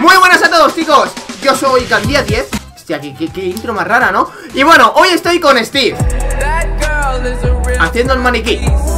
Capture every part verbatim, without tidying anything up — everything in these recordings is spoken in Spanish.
Muy buenas a todos, chicos. Yo soy Gandía diez. Hostia, qué, qué, qué intro más rara, ¿no? Y bueno, hoy estoy con Steve haciendo el maniquí.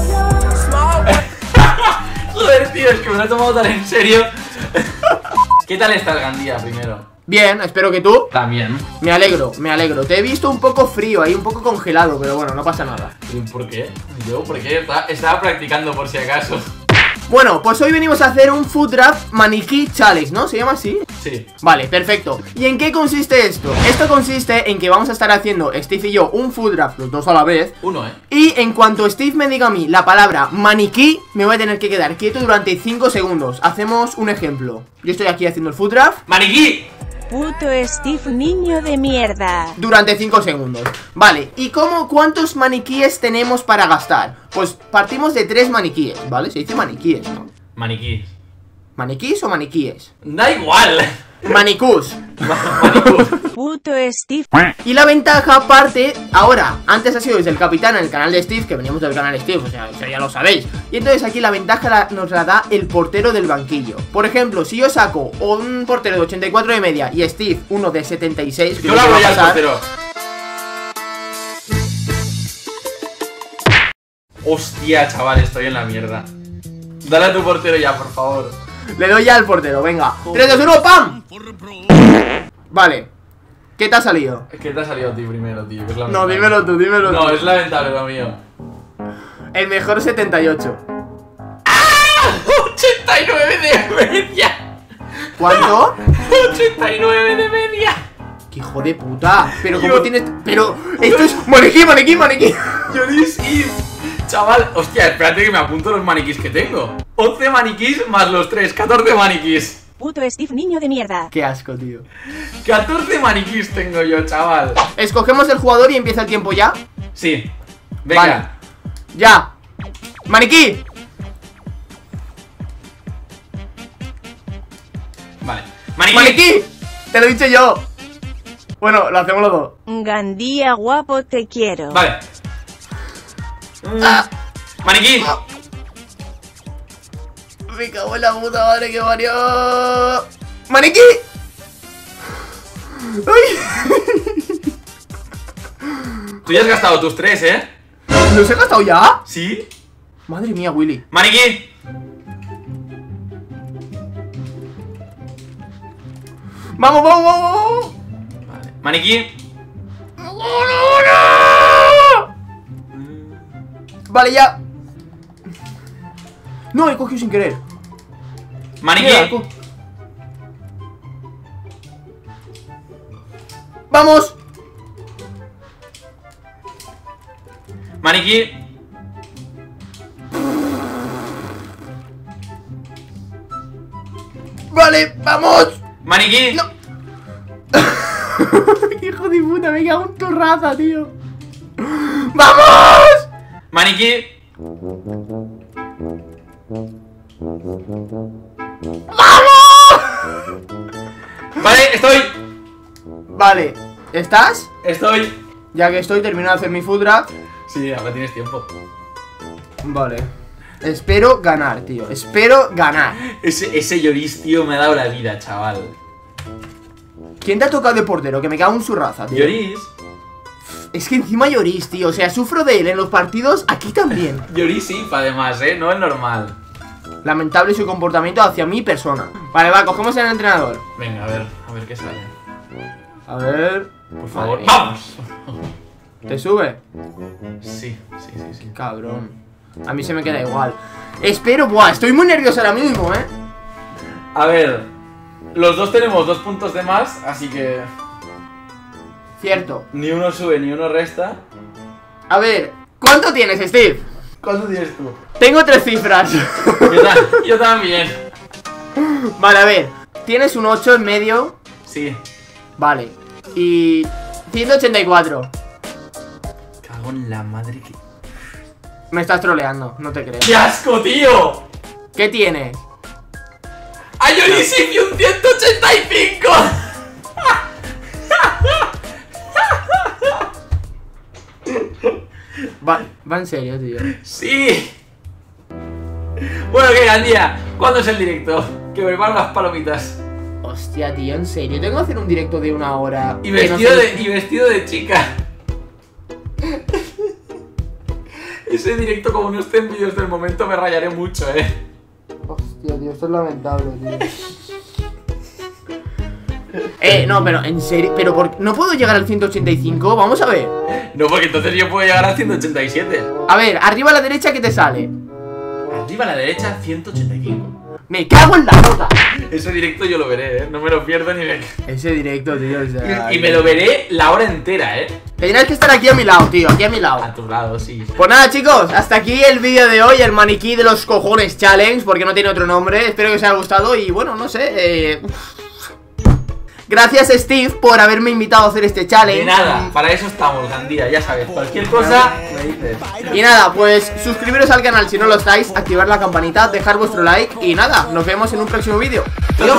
Joder, tío, es que me lo he tomado tan en serio. ¿Qué tal estás, Gandía, primero? Bien, espero que tú. También. Me alegro, me alegro. Te he visto un poco frío ahí, un poco congelado, pero bueno, no pasa nada. ¿Y por qué? ¿Yo? ¿Por qué? Estaba, estaba practicando por si acaso. Bueno, pues hoy venimos a hacer un Food Draft Maniquí Challenge, ¿no? ¿Se llama así? Sí. Vale, perfecto. ¿Y en qué consiste esto? Esto consiste en que vamos a estar haciendo, Steve y yo, un Food Draft, los dos a la vez. Uno, ¿eh? Y en cuanto Steve me diga a mí la palabra maniquí, me voy a tener que quedar quieto durante cinco segundos. Hacemos un ejemplo. Yo estoy aquí haciendo el Food Draft. ¡Maniquí! Puto Steve, niño de mierda. Durante cinco segundos. Vale, ¿y cómo, cuántos maniquíes tenemos para gastar? Pues partimos de tres maniquíes, ¿vale? Se dice maniquíes, ¿no? Maniquí. ¿Maniquís o maniquíes? Da igual. Manicús. Manicús. Puto Steve. Y la ventaja parte, ahora, antes ha sido desde el capitán en el canal de Steve, que veníamos del canal de Steve, o sea, eso ya lo sabéis. Y entonces aquí la ventaja la, nos la da el portero del banquillo. Por ejemplo, si yo saco un portero de ochenta y cuatro de media y Steve uno de setenta y seis, Yo lo hago ya al portero. Hostia, chaval, estoy en la mierda. Dale a tu portero ya, por favor. Le doy ya al portero, venga. tres, dos, uno, ¡pam! Vale. ¿Qué te ha salido? Es que te ha salido a ti primero, tío. Que es No, lamentable. dímelo tú, dímelo tú. No, es lamentable lo mío. El mejor setenta y ocho. ochenta y nueve de media. ¿Cuánto? ochenta y nueve de media. ¡Qué hijo de puta! Pero Yo- como tienes... Pero... Esto es... ¡Maniquí, maniquí, maniquí! Yoris y... Chaval, hostia, espérate que me apunto los maniquís que tengo. once maniquís más los tres, catorce maniquís. Puto Steve, niño de mierda. ¡Qué asco, tío! catorce maniquís tengo yo, chaval. Escogemos el jugador y empieza el tiempo ya. Sí. Venga. Vale. ¡Ya! ¡Maniquí! Vale. Maniquí. ¡Maniquí! Te lo he dicho yo. Bueno, lo hacemos los dos. Gandía guapo, te quiero. Vale. Ah. Maniquí. Me cago en la puta madre que parió. ¡Maniquí! ¡Ay! Tú ya has gastado tus tres, ¿eh? ¿Los he gastado ya? ¿Sí? Madre mía, Willy. Maniquí. ¡Vamos, vamos, vamos! Vale. Maniquí. Vale, ya. No, he cogido sin querer. Maniquí. Mira, co- ¡Vamos! Maniquí. ¡Vale, vamos! Maniquí. No. Hijo de puta, me cago en tu raza, tío. ¡Vamos! Maniquí. Vale, estoy. Vale, ¿estás? Estoy. Ya que estoy, termino de hacer mi food draft. Sí, ahora tienes tiempo. Vale. Espero ganar, tío. Espero ganar. Ese, ese Yoris, tío, me ha dado la vida, chaval. ¿Quién te ha tocado de portero? Que me cago en su raza, tío. Yoris. Es que encima Lloris, tío. O sea, sufro de él en los partidos, aquí también. Yoris sí, además, ¿eh? No es normal. Lamentable su comportamiento hacia mi persona. Vale, va, cogemos al entrenador. Venga, a ver, a ver qué sale. A ver. Por favor. Vale. ¡Vamos! ¿Te sube? Sí, sí, sí, sí. Cabrón. A mí se me queda igual. Espero, buah, estoy muy nervioso ahora mismo, eh. A ver, los dos tenemos dos puntos de más, así que Cierto. ni uno sube ni uno resta. A ver, ¿cuánto tienes, Steve? ¿Cuánto tienes tú? Tengo tres cifras. Yo, ta yo también. Vale, a ver. Tienes un ocho en medio. Sí. Vale. Y... ciento ochenta y cuatro. Cago en la madre que... Me estás troleando, no te creo. ¡Qué asco, tío! ¿Qué tienes? ¡A Yoris y un ciento ochenta y cinco! Va, va en serio, tío. ¡Sí! Bueno, ¿qué, Gandía? ¿Cuándo es el directo? Que preparo las palomitas. Hostia, tío, en serio, tengo que hacer un directo de una hora. Y vestido, no sé... de, y vestido de chica. Ese directo, como no esté en vídeos del momento, me rayaré mucho, eh. Hostia, tío, esto es lamentable, tío. Eh, no, pero en serio, pero por... ¿no puedo llegar al ciento ochenta y cinco? Vamos a ver. No, porque entonces yo puedo llegar al ciento ochenta y siete. A ver, arriba a la derecha, ¿qué te sale? Arriba a la derecha, ciento ochenta y cinco. ¡Me cago en la nota! Ese directo yo lo veré, ¿eh? No me lo pierdo ni me... Ese directo, tío, o sea... Y, y me lo veré la hora entera, ¿eh? Tendrás que estar aquí a mi lado, tío, aquí a mi lado. A tu lado, sí. Pues nada, chicos, hasta aquí el vídeo de hoy, el maniquí de los cojones challenge, porque no tiene otro nombre. Espero que os haya gustado y bueno, no sé, eh... gracias, Steve, por haberme invitado a hacer este challenge. De nada, para eso estamos, Gandía, ya sabes, cualquier cosa me dices. Y nada, pues suscribiros al canal si no lo estáis, activar la campanita, dejar vuestro like y nada, nos vemos en un próximo vídeo. Adiós.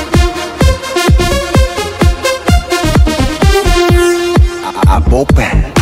A